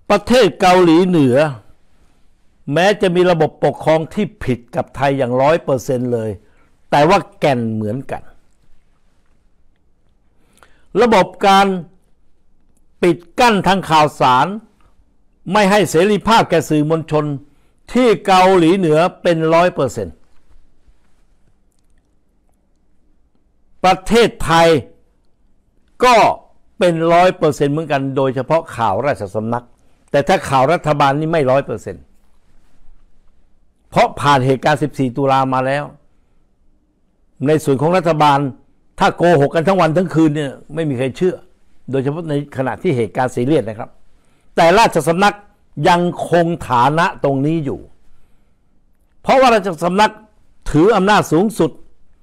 ประเทศเกาหลีเหนือแม้จะมีระบบปกครองที่ผิดกับไทยอย่าง100%เลยแต่ว่าแก่นเหมือนกันระบบการปิดกั้นทางข่าวสารไม่ให้เสรีภาพแก่สื่อมวลชนที่เกาหลีเหนือเป็น100%ประเทศไทยก็เป็น100%เหมือนกันโดยเฉพาะข่าวราชสำนักแต่ถ้าข่าวรัฐบาลนี่ไม่100%เพราะผ่านเหตุการณ์14 ตุลามาแล้วในส่วนของรัฐบาลถ้าโกหกกันทั้งวันทั้งคืนเนี่ยไม่มีใครเชื่อโดยเฉพาะในขณะที่เหตุการณ์ซีเรียสนะครับแต่ราชสำนักยังคงฐานะตรงนี้อยู่เพราะว่าราชสำนักถืออำนาจสูงสุด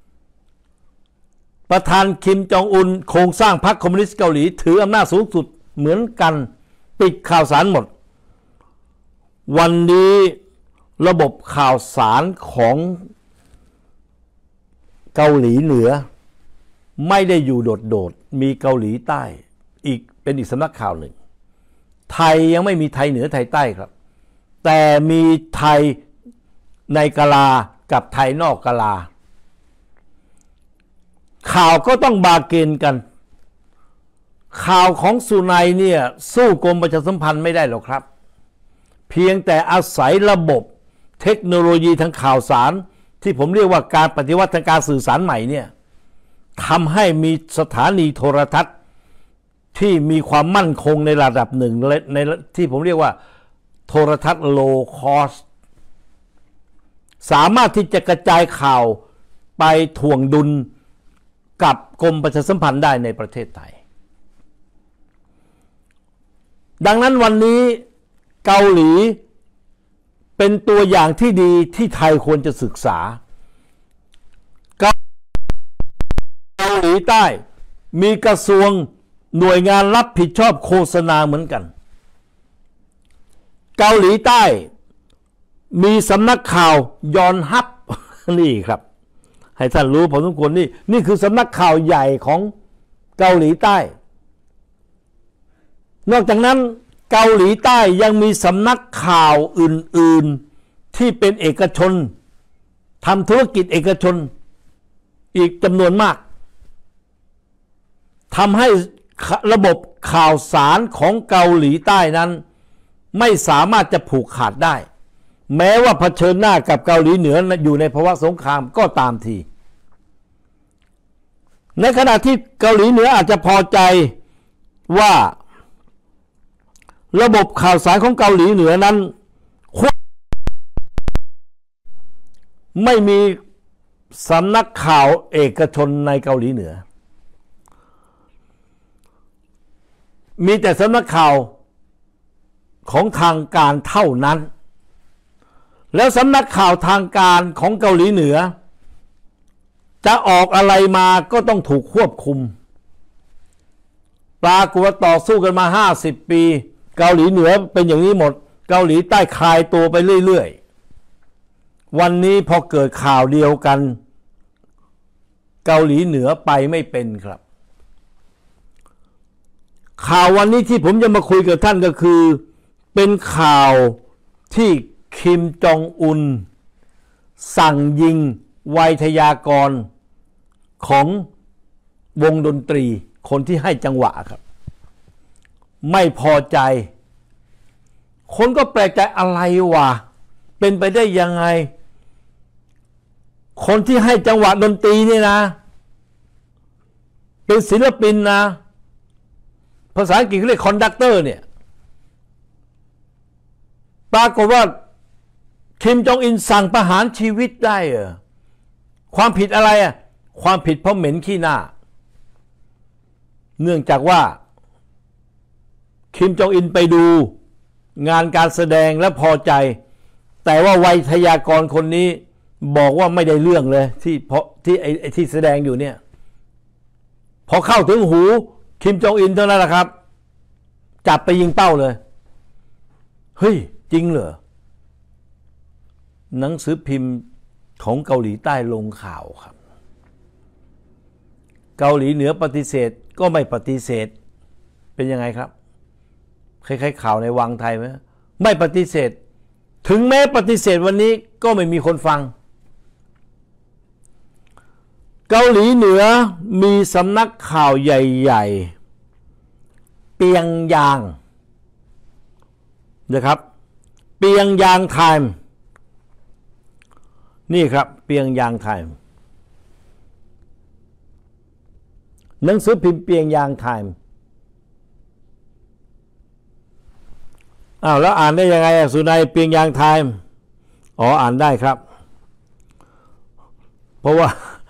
ประธานคิมจองอุลโครงสร้างพรรคคอมมิวนิสต์เกาหลีถืออำนาจสูงสุดเหมือนกันปิดข่าวสารหมดวันนี้ระบบข่าวสารของเกาหลีเหนือไม่ได้อยู่โดดๆมีเกาหลีใต้เป็นอีกสำนักข่าวหนึ่งไทยยังไม่มีไทยเหนือไทยใต้ครับแต่มีไทยในกะลากับไทยนอกกะลาข่าวก็ต้องบาเกนกันข่าวของสุนัยเนี่ยสู้กรมประชาสัมพันธ์ไม่ได้หรอกครับเพียงแต่อาศัยระบบเทคโนโลยีทางข่าวสารที่ผมเรียกว่าการปฏิวัติทางการสื่อสารใหม่เนี่ยทำให้มีสถานีโทรทัศน์ที่มีความมั่นคงในระดับหนึ่งในที่ผมเรียกว่าโทรทัศน์ low cost สามารถที่จะกระจายข่าวไปถ่วงดุลกับกรมประชาสัมพันธ์ได้ในประเทศไทยดังนั้นวันนี้เกาหลีเป็นตัวอย่างที่ดีที่ไทยควรจะศึกษาเกาหลีใต้มีกระทรวงหน่วยงานรับผิดชอบโฆษณาเหมือนกันเกาหลีใต้มีสำนักข่าวยอนฮับนี่ครับให้ท่านรู้พอสมควรนี่คือสำนักข่าวใหญ่ของเกาหลีใต้นอกจากนั้นเกาหลีใต้ยังมีสำนักข่าวอื่นๆที่เป็นเอกชนทำธุรกิจเอกชนอีกจำนวนมากทำให้ระบบข่าวสารของเกาหลีใต้นั้นไม่สามารถจะผูกขาดได้แม้ว่าเผชิญหน้ากับเกาหลีเหนืออยู่ในภาวะสงครามก็ตามทีในขณะที่เกาหลีเหนืออาจจะพอใจว่าระบบข่าวสารของเกาหลีเหนือนั้นไม่มีสำนักข่าวเอกชนในเกาหลีเหนือมีแต่สำนักข่าวของทางการเท่านั้นแล้วสำนักข่าวทางการของเกาหลีเหนือจะออกอะไรมาก็ต้องถูกควบคุมปรากฏว่าต่อสู้กันมา50 ปีเกาหลีเหนือเป็นอย่างนี้หมดเกาหลีใต้คลายตัวไปเรื่อยๆวันนี้พอเกิดข่าวเดียวกันเกาหลีเหนือไปไม่เป็นครับข่าววันนี้ที่ผมจะมาคุยกับท่านก็คือเป็นข่าวที่คิมจองอุลสั่งยิงไวยทยากรของวงดนตรีคนที่ให้จังหวะครับไม่พอใจคนก็แปลกใจอะไรวะเป็นไปได้ยังไงคนที่ให้จังหวะดนตรีนี่นะเป็นศิลปินนะภาษาอังกฤษเขาเรียกคอนดักเตอร์เนี่ยปรากฏว่าคิมจองอินสั่งประหารชีวิตได้เหรอความผิดอะไรอ่ะความผิดเพราะเหม็นขี้หน้าเนื่องจากว่าคิมจองอินไปดูงานการแสดงและพอใจแต่ว่าไวยทยากรคนนี้บอกว่าไม่ได้เรื่องเลยที่แสดงอยู่เนี่ยพอเข้าถึงหูคิมจองอินเท่านั้นแหละครับจับไปยิงเป้าเลยเฮ้ยจริงเหรอหนังสือพิมพ์ของเกาหลีใต้ลงข่าวครับเกาหลีเหนือปฏิเสธก็ไม่ปฏิเสธเป็นยังไงครับคล้ายๆข่าวในวังไทยไหมไม่ปฏิเสธถึงแม้ปฏิเสธวันนี้ก็ไม่มีคนฟังเกาหลีเหนือมีสำนักข่าวใหญ่ๆเปียงยางนะครับเปียงยางไทม์นี่ครับเปียงยางไทม์หนังสือพิมพ์เปียงยางไทม์แล้วอ่านได้ยังไงสุนัยเปียงยางไทม์อ่านได้ครับเพราะว่า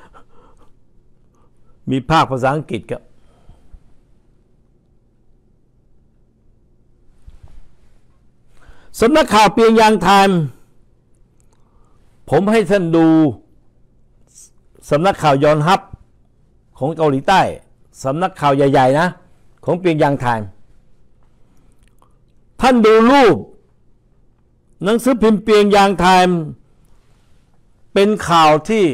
มีภาคภาษาอังกฤษครับสำนักข่าวเปียงยางไทม์ผมให้ท่านดูสำนักข่าวยอนฮับของเกาหลีใต้สำนักข่าวใหญ่ๆนะของเปียงยางไทม์ท่านดูรูปหนังสือพิมพ์เปียงยางไทม์เป็นข่าวที่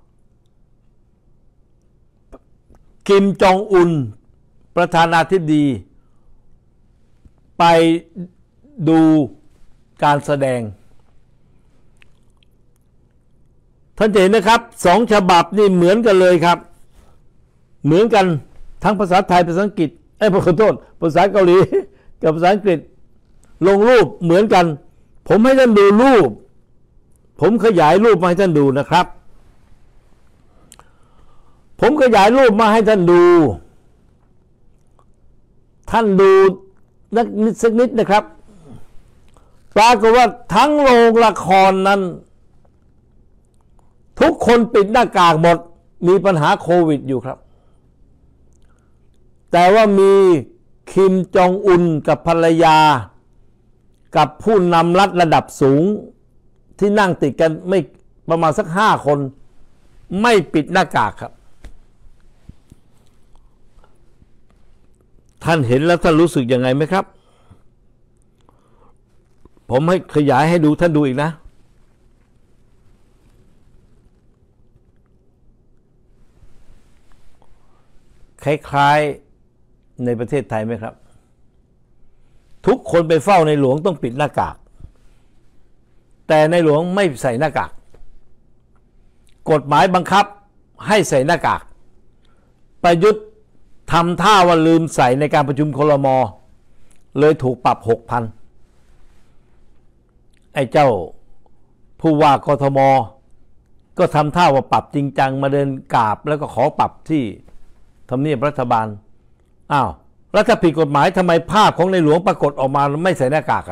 คิมจองอุนประธานาธิบดีไปดูการแสดงท่านเห็นนะครับสองฉบับนี่เหมือนกันเลยครับเหมือนกันทั้งภาษาไทยภาษาอังกฤษขอโทษภาษาเกาหลีกับภาษาอังกฤษลงรูปเหมือนกันผมให้ท่านดูรูปผมขยายรูปมาให้ท่านดูนะครับผมขยายรูปมาให้ท่านดูสักนิดนะครับปรากฏว่าทั้งโรงละครนั้นทุกคนปิดหน้ากากหมดมีปัญหาโควิดอยู่ครับแต่ว่ามีคิมจองอุนกับภรรยากับผู้นำรัฐระดับสูงที่นั่งติดกันไม่ประมาณสัก5 คนไม่ปิดหน้ากากครับท่านเห็นแล้วท่านรู้สึกยังไงไหมครับผมให้ขยายให้ดูท่านดูอีกนะคล้ายๆในประเทศไทยไหมครับทุกคนไปเฝ้าในหลวงต้องปิดหน้ากากแต่ในหลวงไม่ใส่หน้ากากกฎหมายบังคับให้ใส่หน้ากากประยุทธ์ทำท่าว่าลืมใส่ในการประชุมครม.เลยถูกปรับ 6,000 ไอ้เจ้าผู้ว่ากทม.ก็ทำท่าว่าปรับจริงจังมาเดินกราบแล้วก็ขอปรับที่ทำเนียบรัฐบาลแล้วถ้าผิดกฎหมายทำไมภาพของในหลวงปรากฏออกมาไม่ใส่หน้ากาก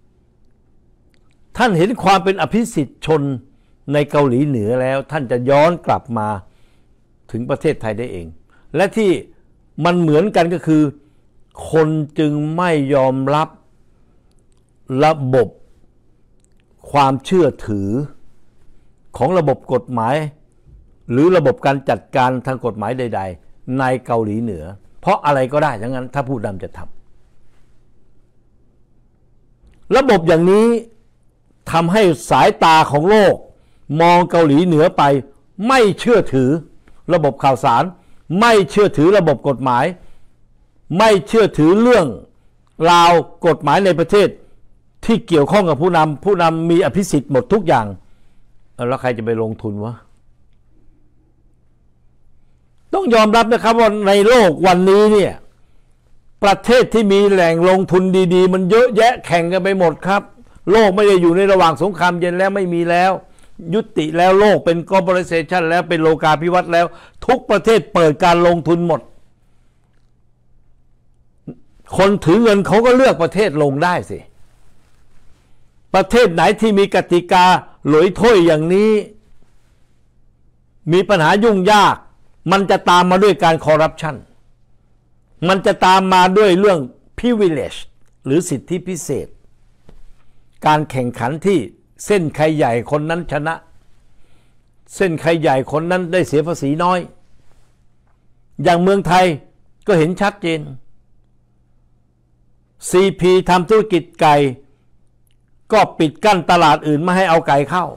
ท่านเห็นความเป็นอภิสิทธิชนในเกาหลีเหนือแล้วท่านจะย้อนกลับมาถึงประเทศไทยได้เองและที่มันเหมือนกันก็คือคนจึงไม่ยอมรับระบบความเชื่อถือของระบบกฎหมายหรือระบบการจัดการทางกฎหมายใดๆในเกาหลีเหนือเพราะอะไรก็ได้ทั้งนั้นถ้าผู้นำจะทำระบบอย่างนี้ทำให้สายตาของโลกมองเกาหลีเหนือไปไม่เชื่อถือระบบข่าวสารไม่เชื่อถือระบบกฎหมายไม่เชื่อถือเรื่องราวกฎหมายในประเทศที่เกี่ยวข้องกับผู้นำมีอภิสิทธิ์หมดทุกอย่างแล้วใครจะไปลงทุนวะต้องยอมรับนะครับว่าในโลกวันนี้เนี่ยประเทศที่มีแหล่งลงทุนดีๆมันเยอะแยะแข่งกันไปหมดครับโลกไม่ได้อยู่ในระหว่างสงครามเย็นแล้วไม่มีแล้วยุติแล้วโลกเป็น globalization แล้วเป็นโลกาภิวัตน์แล้วทุกประเทศเปิดการลงทุนหมดคนถือเงินเขาก็เลือกประเทศลงได้สิประเทศไหนที่มีกติกาหลอยถ้วยอย่างนี้มีปัญหายุ่งยากมันจะตามมาด้วยการคอร์รัปชันมันจะตามมาด้วยเรื่อง privilege หรือสิทธิพิเศษการแข่งขันที่เส้นใครใหญ่คนนั้นชนะเส้นใครใหญ่คนนั้นได้เสียภาษีน้อยอย่างเมืองไทยก็เห็นชัดเจน CP ทำธุรกิจไก่ก็ปิดกั้นตลาดอื่นไม่ให้เอาไก่เข้า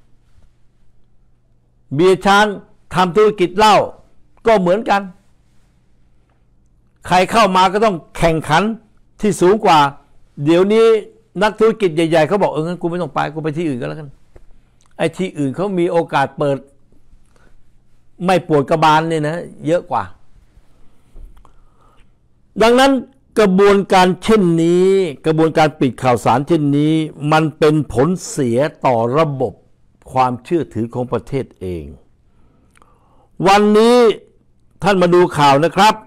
เบียร์ช้างทำธุรกิจเหล้าก็เหมือนกันใครเข้ามาก็ต้องแข่งขันที่สูงกว่าเดี๋ยวนี้นักธุรกิจใหญ่ๆเขาบอกงั้นกูไม่ต้องไปกูไปที่อื่นก็แล้วกันไอ้ที่อื่นเขามีโอกาสเปิดไม่ปวดกระบาลเนี่ยนะเยอะกว่าดังนั้นกระบวนการเช่นนี้กระบวนการปิดข่าวสารเช่นนี้มันเป็นผลเสียต่อระบบความเชื่อถือของประเทศเองวันนี้ท่านมาดูข่าวนะครับ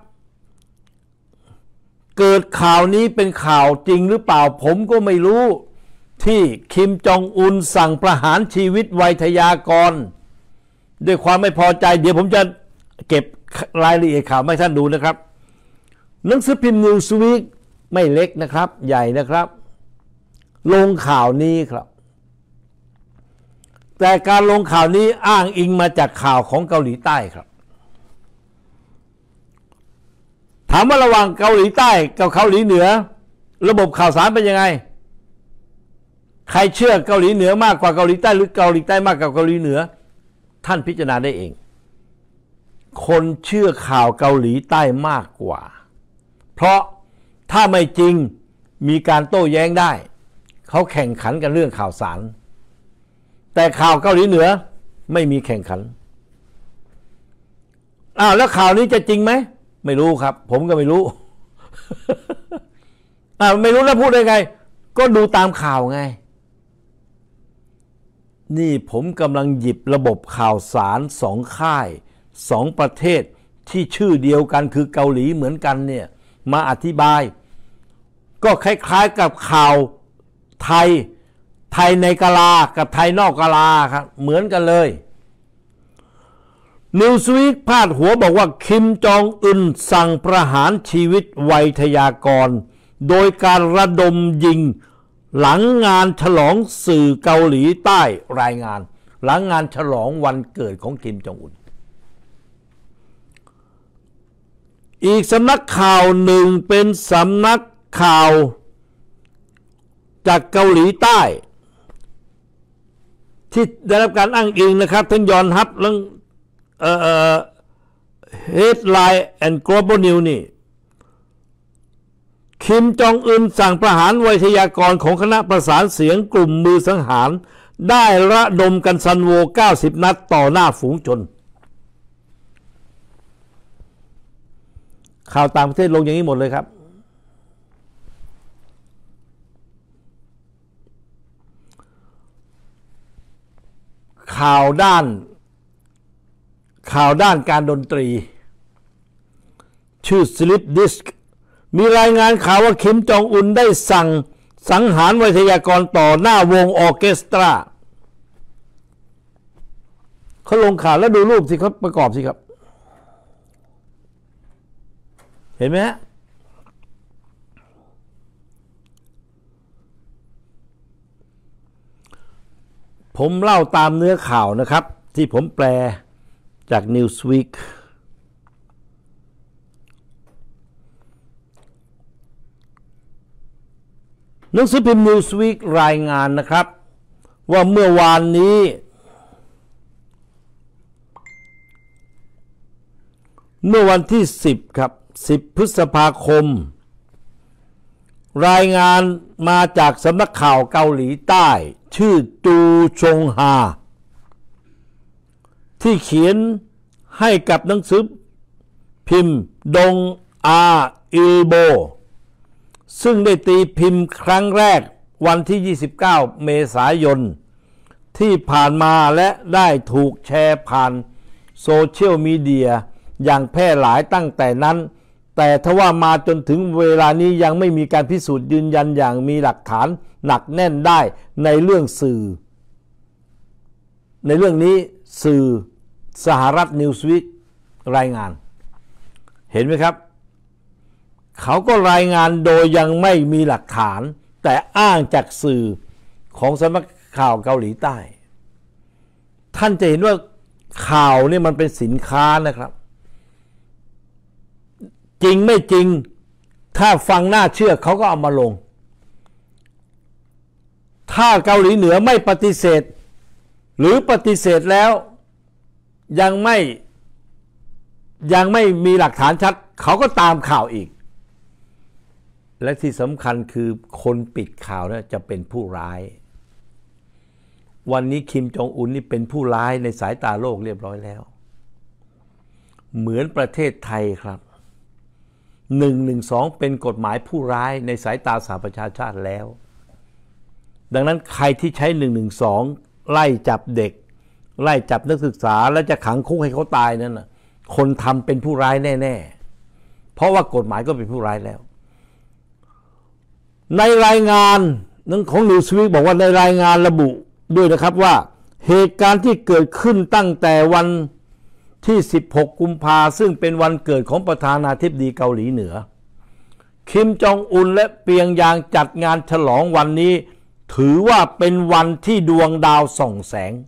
เกิดข่าวนี้เป็นข่าวจริงหรือเปล่าผมก็ไม่รู้ที่คิมจองอุลสั่งประหารชีวิตไวยทยากรด้วยความไม่พอใจเดี๋ยวผมจะเก็บรายละเอียดข่าวให้ท่านดูนะครับหนังสือพิมพ์นิวส์วีคไม่เล็กนะครับใหญ่นะครับลงข่าวนี้ครับแต่การลงข่าวนี้อ้างอิงมาจากข่าวของเกาหลีใต้ครับถามว่าระหว่างเกาหลีใต้กับเกาหลีเหนือระบบข่าวสารเป็นยังไงใครเชื่อเกาหลีเหนือมากกว่าเกาหลีใต้หรือเกาหลีใต้มากกว่าเกาหลีเหนือท่านพิจารณาได้เองคนเชื่อข่าวเกาหลีใต้มากกว่าเพราะถ้าไม่จริงมีการโต้แย้งได้เขาแข่งขันกันเรื่องข่าวสารแต่ข่าวเกาหลีเหนือไม่มีแข่งขันแล้วข่าวนี้จะจริงไหมไม่รู้ครับผมก็ไม่รู้ ไม่รู้แล้วพูดได้ไงก็ดูตามข่าวไงนี่ผมกำลังหยิบระบบข่าวสารสองค่ายสองประเทศที่ชื่อเดียวกันคือเกาหลีเหมือนกันเนี่ยมาอธิบายก็คล้ายๆกับข่าวไทยในกะลากับไทยนอกกะลาครับเหมือนกันเลยนิวส์วีคพาดหัวบอกว่าคิมจองอึนสั่งประหารชีวิตไวยทยากรโดยการระดมยิงหลังงานฉลองสื่อเกาหลีใต้รายงานหลังงานฉลองวันเกิดของคิมจองอึนอีกสำนักข่าวหนึ่งเป็นสำนักข่าวจากเกาหลีใต้ที่ได้รับการอ้างอิงนะครับทั้งยอนฮับและHeadline and Global News นี่คิมจองอึนสั่งประหารไวยทยากรของคณะประสานเสียงกลุ่มมือสังหารได้ระดมกันซันโว90 นัดต่อหน้าฝูงชนข่าวต่างประเทศลงอย่างนี้หมดเลยครับข่าวด้านการดนตรีชื่อ Slip Disc มีรายงานข่าวว่าคิมจองอุนได้สั่งสังหารไวยทยากรต่อหน้าวงออร์เคสตราเขาลงข่าวแล้วดูรูปสิครับประกอบสิครับเห็นไหมฮะผมเล่าตามเนื้อข่าวนะครับที่ผมแปลจาก Newsweek หนังสือพิมพ์ Newsweek รายงานนะครับว่าเมื่อวานนี้เมื่อวันที่10ครับ10 พฤษภาคมรายงานมาจากสำนักข่าวเกาหลีใต้ชื่อจูชงฮาที่เขียนให้กับหนังสือพิมพ์ดงอาอิลโบซึ่งได้ตีพิมพ์ครั้งแรกวันที่29 เมษายนที่ผ่านมาและได้ถูกแชร์ผ่านโซเชียลมีเดียอย่างแพร่หลายตั้งแต่นั้นแต่ทว่ามาจนถึงเวลานี้ยังไม่มีการพิสูจน์ยืนยันอย่างมีหลักฐานหนักแน่นได้ในเรื่องสื่อในเรื่องนี้สื่อสหรัฐนิวส์วีครายงานเห็นไหมครับเขาก็รายงานโดยยังไม่มีหลักฐานแต่อ้างจากสื่อของสำนักข่าวเกาหลีใต้ท่านจะเห็นว่าข่าวนี่มันเป็นสินค้านะครับจริงไม่จริงถ้าฟังน่าเชื่อเขาก็เอามาลงถ้าเกาหลีเหนือไม่ปฏิเสธหรือปฏิเสธแล้วยังไม่มีหลักฐานชัดเขาก็ตามข่าวอีกและที่สำคัญคือคนปิดข่าวนะจะเป็นผู้ร้ายวันนี้คิมจองอุลนี่เป็นผู้ร้ายในสายตาโลกเรียบร้อยแล้วเหมือนประเทศไทยครับ112เป็นกฎหมายผู้ร้ายในสายตาสหประชาชาติแล้วดังนั้นใครที่ใช้112ไล่จับเด็กไล่จับนักศึกษาแล้วจะขังคุกให้เขาตายนั่นน่ะคนทำเป็นผู้ร้ายแน่ๆเพราะว่ากฎหมายก็เป็นผู้ร้ายแล้วในรายงานนั้นของนิวส์วีคบอกว่าในรายงานระบุด้วยนะครับว่าเหตุการณ์ที่เกิดขึ้นตั้งแต่วันที่16กุมภาพันธ์ซึ่งเป็นวันเกิดของประธานาธิบดีเกาหลีเหนือคิมจองอุลและเปียงยางจัดงานฉลองวันนี้ถือว่าเป็นวันที่ดวงดาวส่องแสง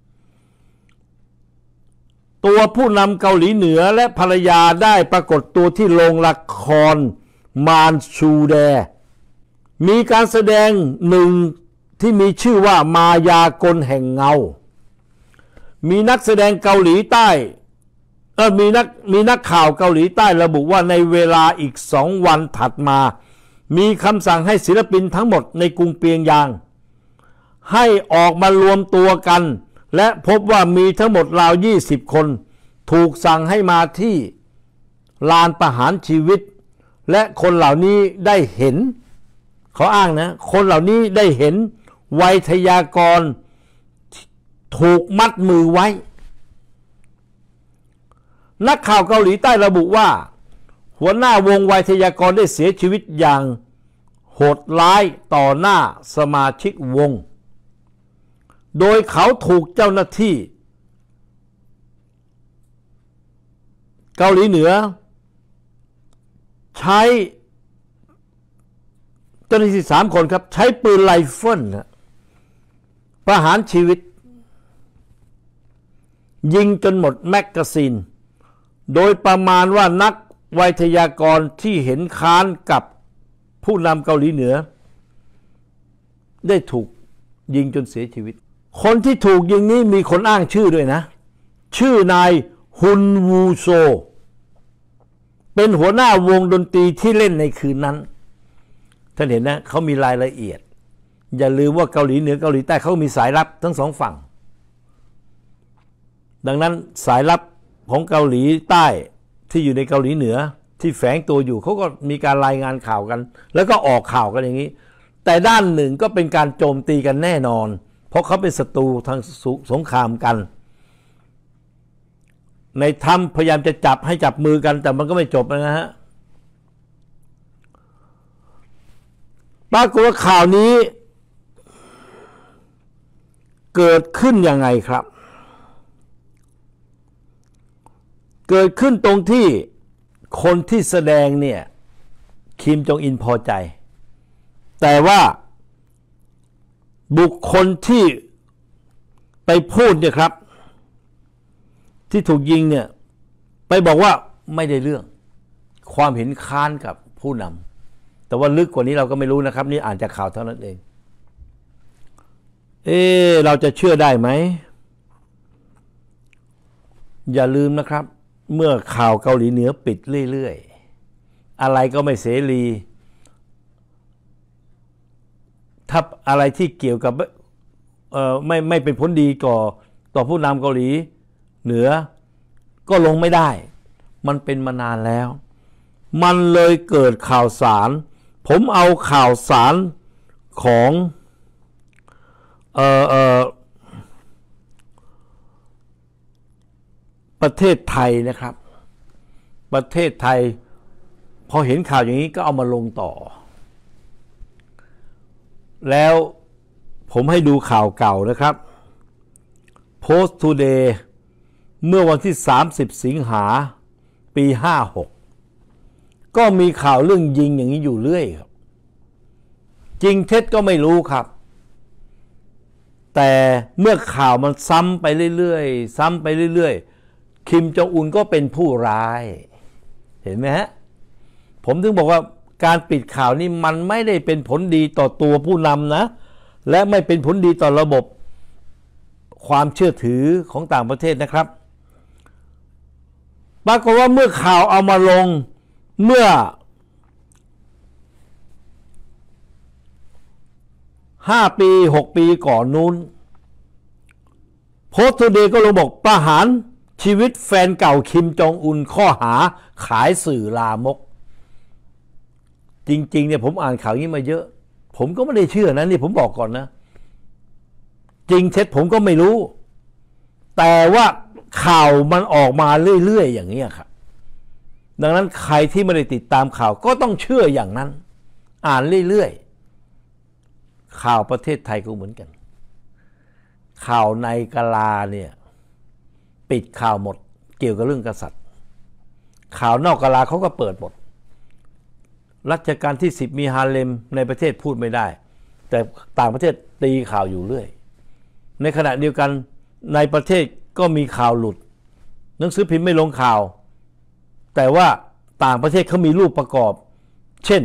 ตัวผู้นำเกาหลีเหนือและภรรยาได้ปรากฏตัวที่โรงละครมานชูแดมีการแสดงหนึ่งที่มีชื่อว่ามายากลแห่งเงามีนักแสดงเกาหลีใต้มีนักข่าวเกาหลีใต้ระบุว่าในเวลาอีก2 วันถัดมามีคำสั่งให้ศิลปินทั้งหมดในกรุงเปียงยางให้ออกมารวมตัวกันและพบว่ามีทั้งหมดราว20 คนถูกสั่งให้มาที่ลานประหารชีวิตและคนเหล่านี้ได้เห็นเขาอ้างนะคนเหล่านี้ได้เห็นไวทยากรถูกมัดมือไว้นักข่าวเกาหลีใต้ระบุว่าหัวหน้าวงไวทยากรได้เสียชีวิตอย่างโหดร้ายต่อหน้าสมาชิกวงโดยเขาถูกเจ้าหน้าที่เกาหลีเหนือใช้เจ้าหน้าที่3 คนครับใช้ปืนไรเฟิลประหารชีวิตยิงจนหมดแมกกาซีนโดยประมาณว่านักไวทยากรที่เห็นค้านกับผู้นำเกาหลีเหนือได้ถูกยิงจนเสียชีวิตคนที่ถูกยิงนี้มีคนอ้างชื่อด้วยนะชื่อนายฮุนวูโซเป็นหัวหน้าวงดนตรีที่เล่นในคืนนั้นท่านเห็นนะเขามีรายละเอียดอย่าลืมว่าเกาหลีเหนือเกาหลีใต้เขามีสายลับทั้ง2 ฝั่งดังนั้นสายลับของเกาหลีใต้ที่อยู่ในเกาหลีเหนือที่แฝงตัวอยู่เขาก็มีการรายงานข่าวกันแล้วก็ออกข่าวกันอย่างนี้แต่ด้านหนึ่งก็เป็นการโจมตีกันแน่นอนเพราะเขาเป็นศัตรูทางสงครามกันในถ้ำพยายามจะจับมือกันแต่มันก็ไม่จบนะฮะปรากฏว่าข่าวนี้เกิดขึ้นยังไงครับเกิดขึ้นตรงที่คนที่แสดงเนี่ยคิมจองอินพอใจแต่ว่าบุคคลที่ไปพูดเนี่ยครับที่ถูกยิงเนี่ยไปบอกว่าไม่ได้เรื่องความเห็นค้านกับผู้นำแต่ว่าลึกกว่านี้เราก็ไม่รู้นะครับนี่อ่านจากข่าวเท่านั้นเองเราจะเชื่อได้ไหมอย่าลืมนะครับเมื่อข่าวเกาหลีเหนือปิดเรื่อยๆอะไรก็ไม่เสรีถ้าอะไรที่เกี่ยวกับไม่เป็นผลดีต่อผู้นำเกาหลีเหนือก็ลงไม่ได้มันเป็นมานานแล้วมันเลยเกิดข่าวสารผมเอาข่าวสารของประเทศไทยนะครับประเทศไทยพอเห็นข่าวอย่างนี้ก็เอามาลงต่อแล้วผมให้ดูข่าวเก่านะครับ Post Today เมื่อวันที่30 สิงหาปี 56ก็มีข่าวเรื่องยิงอย่างนี้อยู่เรื่อยครับจริงเท็จก็ไม่รู้ครับแต่เมื่อข่าวมันซ้ำไปเรื่อยๆคิมจองอุลก็เป็นผู้ร้ายเห็นไหมฮะผมถึงบอกว่าการปิดข่าวนี้มันไม่ได้เป็นผลดีต่อตัวผู้นำนะและไม่เป็นผลดีต่อระบบความเชื่อถือของต่างประเทศนะครับปรากฏว่าเมื่อข่าวเอามาลงเมื่อ 5 ปี 6 ปีก่อนนู้นโพสต์ทูเดย์ก็ลงบอกประหารชีวิตแฟนเก่าคิมจองอุนข้อหาขายสื่อลามกจริงๆเนี่ยผมอ่านข่าวนี้มาเยอะผมก็ไม่ได้เชื่อนะนี่ผมบอกก่อนนะจริงเท็จผมก็ไม่รู้แต่ว่าข่าวมันออกมาเรื่อยๆอย่างนี้ครับดังนั้นใครที่ไม่ได้ติดตามข่าวก็ต้องเชื่ออย่างนั้นอ่านเรื่อยๆข่าวประเทศไทยก็เหมือนกันข่าวในกะลาเนี่ยปิดข่าวหมดเกี่ยวกับเรื่องกษัตริย์ข่าวนอกกะลาเขาก็เปิดหมดรัชกาลที่10มีฮาเลมในประเทศพูดไม่ได้แต่ต่างประเทศตีข่าวอยู่เรื่อยในขณะเดียวกันในประเทศก็มีข่าวหลุดหนังสือพิมพ์ไม่ลงข่าวแต่ว่าต่างประเทศเขามีรูปประกอบเช่น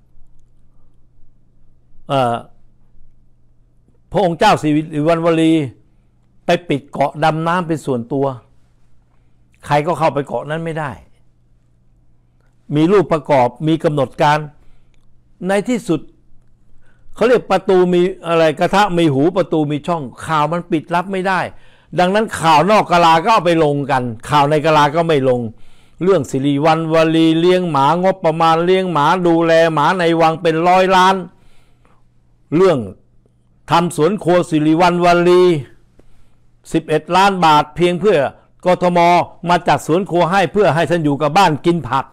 พระองค์เจ้าสิริวัณวรีไปปิดเกาะดำน้ำเป็นส่วนตัวใครก็เข้าไปเกาะนั้นไม่ได้มีรูปประกอบมีกำหนดการในที่สุดเขาเรียกประตูมีอะไรกระทะมีหูประตูมีช่องข่าวมันปิดลับไม่ได้ดังนั้นข่าวนอกกะลาก็เอาไปลงกันข่าวในกะลาก็ไม่ลงเรื่องสิริวัณวรีเลี้ยงหมางบประมาณเลี้ยงหมาดูแลหมาในวังเป็น100 ล้านเรื่องทำสวนครัวสิริวัณวรี11 ล้านบาทเพียงเพื่อกทมมาจัดสวนครัวให้เพื่อให้ฉันอยู่กับบ้านกินผัก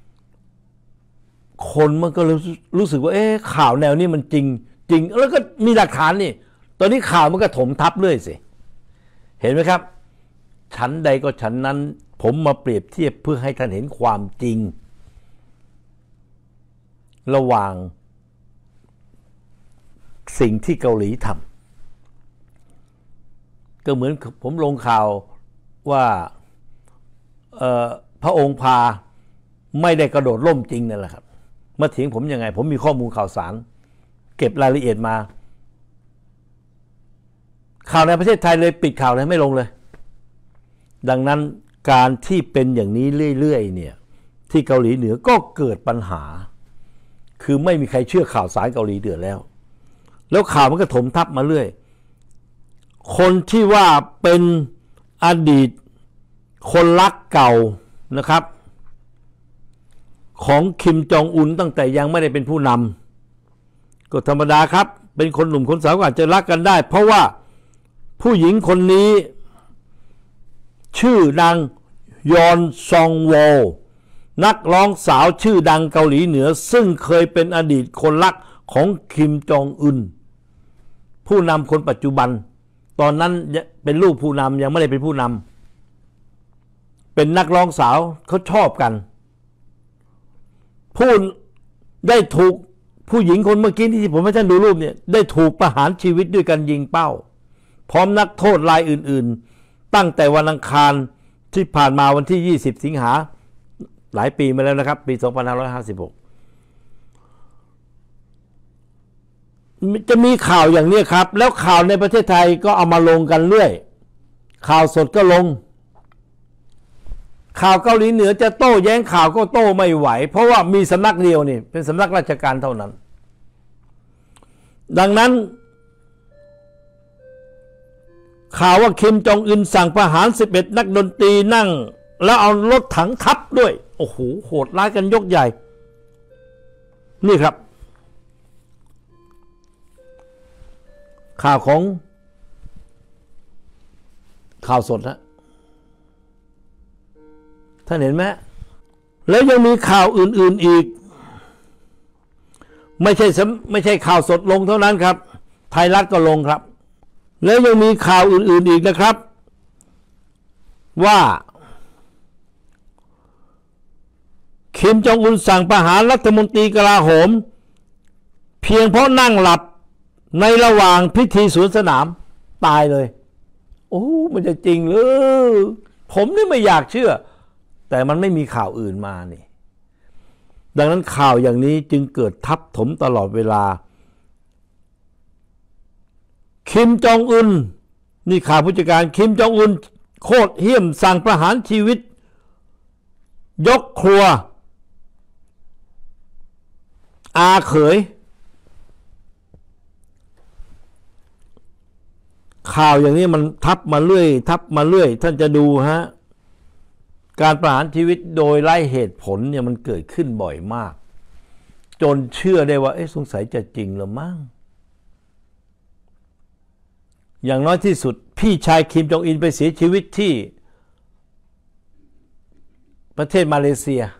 คนมันก็รู้สึกว่าข่าวแนวนี้มันจริงแล้วก็มีหลักฐานนี่ตอนนี้ข่าวมันก็ถมทับเรื่อยสิเห็นไหมครับฉันใดก็ฉันนั้นผมมาเปรียบเทียบเพื่อให้ท่านเห็นความจริงระหว่างสิ่งที่เกาหลีทำก็เหมือนผมลงข่าวว่าพระองค์พาไม่ได้กระโดดร่มจริงนั่นแหละครับมาเถียงผมยังไงผมมีข้อมูลข่าวสารเก็บรายละเอียดมาข่าวในประเทศไทยเลยปิดข่าวเลยไม่ลงเลยดังนั้นการที่เป็นอย่างนี้เรื่อยๆเนี่ยที่เกาหลีเหนือก็เกิดปัญหาคือไม่มีใครเชื่อข่าวสารเกาหลีเหนือแล้วข่าวมันก็ถมทับมาเรื่อยคนที่ว่าเป็นอดีตคนรักเก่านะครับของคิมจองอุนตั้งแต่ยังไม่ได้เป็นผู้นำก็ธรรมดาครับเป็นคนหนุ่มคนสาวก็อาจจะรักกันได้เพราะว่าผู้หญิงคนนี้ชื่อนางยอนซองโวนักร้องสาวชื่อดังเกาหลีเหนือซึ่งเคยเป็นอดีตคนรักของคิมจองอึนผู้นำคนปัจจุบันตอนนั้นเป็นลูกผู้นำยังไม่ได้เป็นผู้นำเป็นนักร้องสาวเขาชอบกันผู้ได้ถูกผู้หญิงคนเมื่อกี้ที่ผมให้ท่านดูรูปเนี่ยได้ถูกประหารชีวิตด้วยการยิงเป้าพร้อมนักโทษรายอื่นๆตั้งแต่วันอังคารที่ผ่านมาวันที่20 สิงหาหลายปีมาแล้วนะครับปี 2556จะมีข่าวอย่างนี้ครับแล้วข่าวในประเทศไทยก็เอามาลงกันเรื่อยข่าวสดก็ลงข่าวเกาหลีเหนือจะโต้แย้งข่าวก็โต้ไม่ไหวเพราะว่ามีสำนักเดียวนี่เป็นสำนักราชการเท่านั้นดังนั้นข่าวว่าคิมจองอึนสั่งประหาร11 นักดนตรีนั่งแล้วเอารถถังทับด้วยโอ้โหโหดร้ายกันยกใหญ่นี่ครับข่าวของข่าวสดนะท่านเห็นไหมแล้วยังมีข่าวอื่นๆอีกไม่ใช่ข่าวสดลงเท่านั้นครับไทยรัฐก็ลงครับแล้วยังมีข่าวอื่นๆอีกนะครับว่าคิมจองอุนสั่งประหารรัฐมนตรีกลาโหมเพียงเพราะนั่งหลับในระหว่างพิธีสวนสนามตายเลยโอ้มันจะจริงหรือผมนี่ไม่อยากเชื่อแต่มันไม่มีข่าวอื่นมานี่ดังนั้นข่าวอย่างนี้จึงเกิดทับถมตลอดเวลาคิมจองอึนนี่ข่าวผู้จัดการคิมจองอึนโคตรเหี้ยมสั่งประหารชีวิตยกครัวอาเขยข่าวอย่างนี้มันทับมาเรื่อยท่านจะดูฮะการประหารชีวิตโดยไร้เหตุผลเนี่ยมันเกิดขึ้นบ่อยมากจนเชื่อได้ว่าสงสัยจะจริงหรือมั้งอย่างน้อยที่สุดพี่ชายคิมจองอินไปเสียชีวิตที่ประเทศมาเลเซีย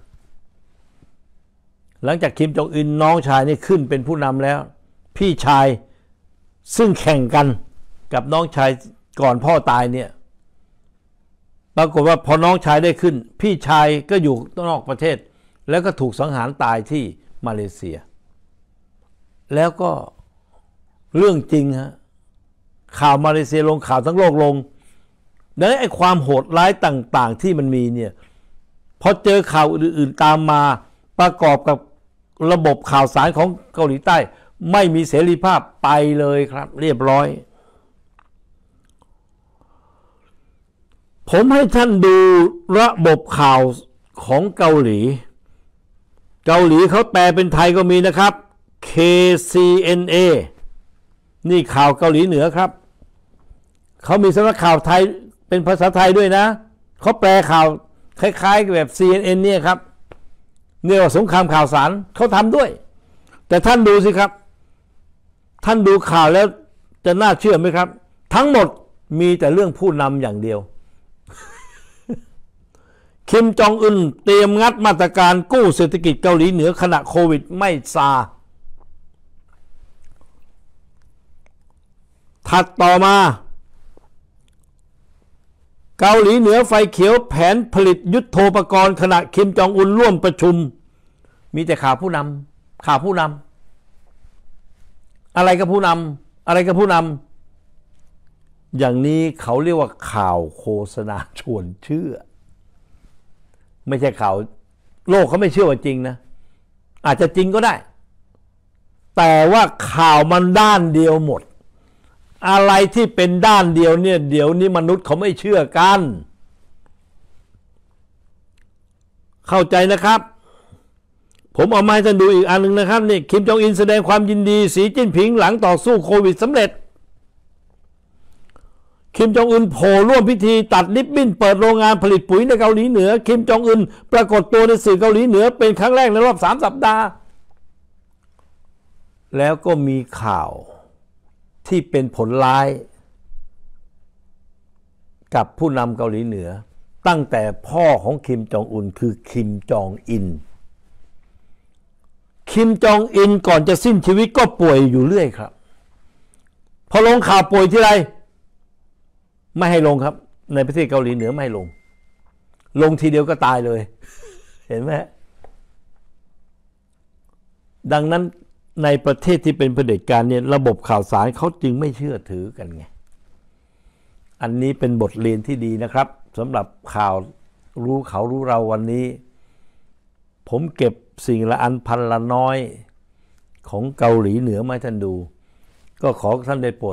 หลังจากคิมจองอินน้องชายนี่ขึ้นเป็นผู้นำแล้วพี่ชายซึ่งแข่งกันกับน้องชายก่อนพ่อตายเนี่ยปรากฏว่าพอน้องชายได้ขึ้นพี่ชายก็อยู่นอกประเทศแล้วก็ถูกสังหารตายที่มาเลเซียแล้วก็เรื่องจริงฮะข่าวมาเลเซียลงข่าวทั้งโลกลงดังนั้นไอ้ความโหดร้ายต่างๆที่มันมีเนี่ยพอเจอข่าวอื่นๆตามมาประกอบกับระบบข่าวสารของเกาหลีใต้ไม่มีเสรีภาพไปเลยครับเรียบร้อยผมให้ท่านดูระบบข่าวของเกาหลีเขาแปลเป็นไทยก็มีนะครับ KCNA นี่ข่าวเกาหลีเหนือครับเขามีสำนักข่าวไทยเป็นภาษาไทยด้วยนะเขาแปลข่าวคล้ายๆแบบ CNN เนี่ยครับเนี่ยว่าสงครามข่าวสารเขาทำด้วยแต่ท่านดูสิครับท่านดูข่าวแล้วจะน่าเชื่อไหมครับทั้งหมดมีแต่เรื่องผู้นำอย่างเดียวคิมจองอึนเตรียมงัดมาตรการกู้เศรษฐกิจเกาหลีเหนือขณะโควิดไม่ซาถัดต่อมาเกาหลีเหนือไฟเขียวแผนผลิตยุทโธปกรณ์ขณะคิมจองอุนร่วมประชุมมีแต่ข่าวผู้นำอะไรกับผู้นำอย่างนี้เขาเรียกว่าข่าวโฆษณาชวนเชื่อไม่ใช่ข่าวโลกเขาไม่เชื่อว่าจริงนะอาจจะจริงก็ได้แต่ว่าข่าวมันด้านเดียวหมดอะไรที่เป็นด้านเดียวเนี่ยเดี๋ยวนี้มนุษย์เขาไม่เชื่อกันเข้าใจนะครับผมเอามาให้ท่านดูอีกอันหนึ่งนะครับนี่คิมจองอินแสดงความยินดีสีจิ้นผิงหลังต่อสู้โควิดสำเร็จคิมจองอึนโผล่ร่วมพิธีตัดริบบิ้นเปิดโรงงานผลิตปุ๋ยในเกาหลีเหนือคิมจองอึนปรากฏตัวในสื่อเกาหลีเหนือเป็นครั้งแรกในรอบ3 สัปดาห์แล้วก็มีข่าวที่เป็นผลร้ายกับผู้นำเกาหลีเหนือตั้งแต่พ่อของคิมจองอุนคือคิมจองอินก่อนจะสิ้นชีวิตก็ป่วยอยู่เรื่อยครับพอลงข่าวป่วยที่ไรไม่ให้ลงครับในประเทศเกาหลีเหนือไม่ให้ลงทีเดียวก็ตายเลยเห็นไหมดังนั้นในประเทศที่เป็นเผด็จการเนี่ยระบบข่าวสารเขาจึงไม่เชื่อถือกันไงอันนี้เป็นบทเรียนที่ดีนะครับสำหรับข่าวรู้เขารู้เราวันนี้ผมเก็บสิ่งละอันพันละน้อยของเกาหลีเหนือมาให้ท่านดูก็ขอท่านได้โปรด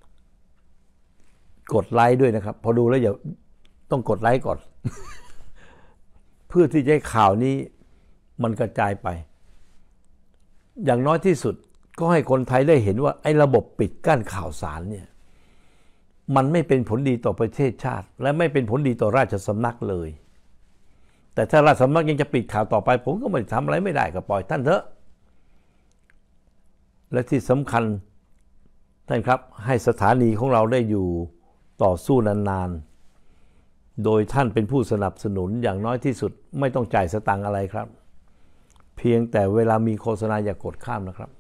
กดไลค์ด้วยนะครับพอดูแล้วอย่าต้องกดไลค์ก่อน เพื่อที่จะให้ข่าวนี้มันกระจายไปอย่างน้อยที่สุดก็ให้คนไทยได้เห็นว่าไอ้ระบบปิดกั้นข่าวสารเนี่ยมันไม่เป็นผลดีต่อประเทศชาติและไม่เป็นผลดีต่อราชสำนักเลยแต่ถ้าราชสำนักยังจะปิดข่าวต่อไปผมก็ไม่ทำอะไรไม่ได้ก็ปล่อยท่านเถอะและที่สำคัญท่านครับให้สถานีของเราได้อยู่ต่อสู้นานๆโดยท่านเป็นผู้สนับสนุนอย่างน้อยที่สุดไม่ต้องจ่ายสตางค์อะไรครับเพียงแต่เวลามีโฆษณาอย่ากดข้ามนะครับ